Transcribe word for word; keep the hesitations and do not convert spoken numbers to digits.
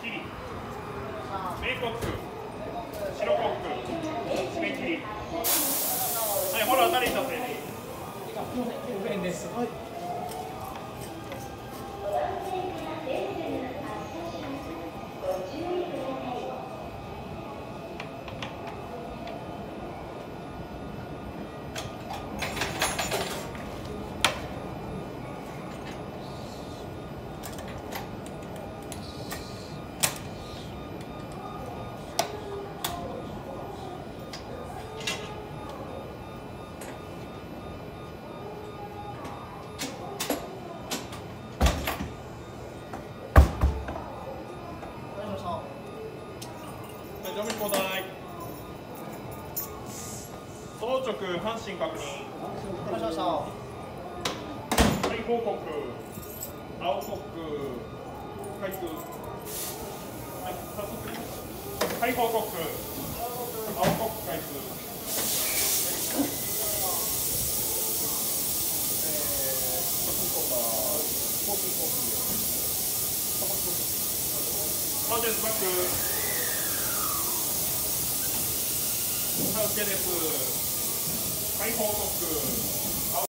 キリ、米コック、白コック、締め切り。はい、フォロー当たり一つ。 ごえんです。はい。 乗務交代。装直、阪神確認。 お願いしました。 はい、報告。青コック。回数。はい、早速。はい、報告。青コック回数。えー、コーヒーコーヒー。コンテンツバック。ハウスケです。はい、報告。